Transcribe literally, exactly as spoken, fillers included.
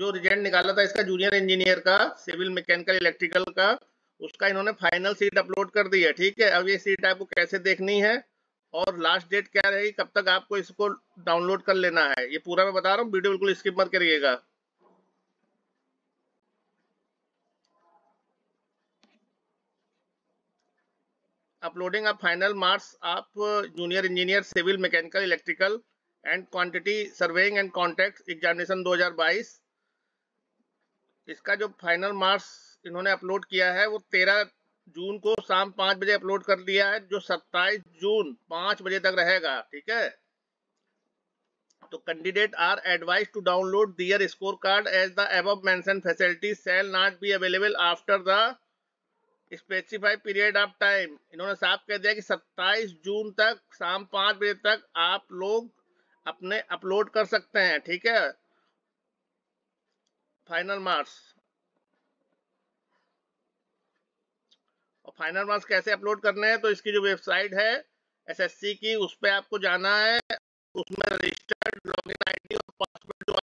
जो रिजल्ट निकाला था इसका जूनियर इंजीनियर का, सिविल मैकेनिकल इलेक्ट्रिकल का, उसका इन्होंने फाइनल सीट अपलोड कर दी है। ठीक है, अब ये सीट आपको कैसे देखनी है और लास्ट डेट क्या रहेगी, कब तक आपको इसको डाउनलोड कर लेना है, ये पूरा मैं बता रहा हूँ, वीडियो बिल्कुल स्किप मत करिएगा। Uploading of final marks of junior engineer civil mechanical electrical and quantity surveying and contract examination दो हज़ार बाईस। इसका जो फाइनल मार्क्स इन्होंने अपलोड किया है वो तेरह जून को शाम पाँच बजे अपलोड कर दिया है, जो सत्ताईस जून पाँच बजे तक रहेगा। ठीक है, तो candidate are advise to download their score card as the above mention facilities shall not be available after the specified period of time. इन्होंने साफ कह दिया कि सत्ताईस जून तक शाम पाँच बजे तक आप लोग अपने अपलोड कर सकते हैं। ठीक है, फाइनल मार्क्स। और फाइनल मार्क्स कैसे अपलोड करने हैं, तो इसकी जो वेबसाइट है एसएससी की, उस पर आपको जाना है, उसमें रजिस्टर्ड लॉगिन आईडी और पासवर्ड जो